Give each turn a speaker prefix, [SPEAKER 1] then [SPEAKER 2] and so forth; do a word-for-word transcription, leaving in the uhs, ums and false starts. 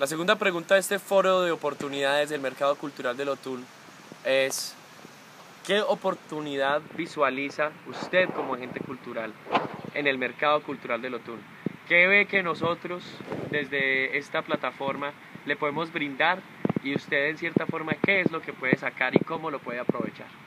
[SPEAKER 1] La segunda pregunta de este foro de oportunidades del mercado cultural del Otún es: ¿qué oportunidad visualiza usted como agente cultural en el mercado cultural del Otún? ¿Qué ve que nosotros desde esta plataforma le podemos brindar y usted en cierta forma qué es lo que puede sacar y cómo lo puede aprovechar?